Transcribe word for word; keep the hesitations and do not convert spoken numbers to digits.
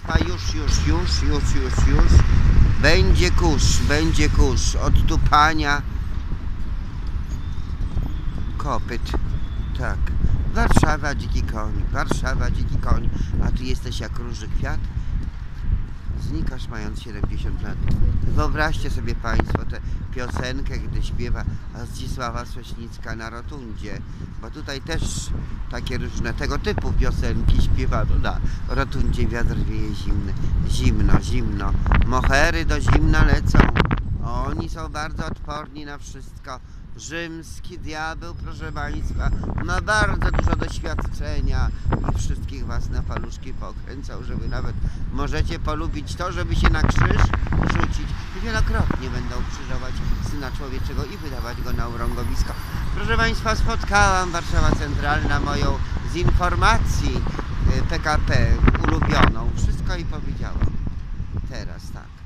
Państwa, już, już, już, już, już, już. Będzie kurz, będzie kurz od tupania kopyt. Tak. Warszawa, dziki koń, Warszawa, dziki koń. A ty jesteś jak róży kwiat. Znikasz mając siedemdziesiąt lat. Wyobraźcie sobie Państwo tę piosenkę, gdy śpiewa Zdzisława Sośnicka na rotundzie, bo tutaj też takie różne tego typu piosenki śpiewano na rotundzie. Wiatr wieje zimny, zimno, zimno, mohery do zimna lecą, oni są bardzo odporni na wszystko. Rzymski diabeł, proszę Państwa, ma bardzo dużo doświadczenia i wszystkich Was na paluszki pokręcał, żeby nawet możecie polubić to, żeby się na krzyż rzucić. I wielokrotnie będą krzyżować Syna Człowieczego i wydawać go na urągowisko. Proszę Państwa, spotkałam Warszawa Centralna moją z informacji P K P ulubioną. Wszystko jej powiedziałam. Teraz tak.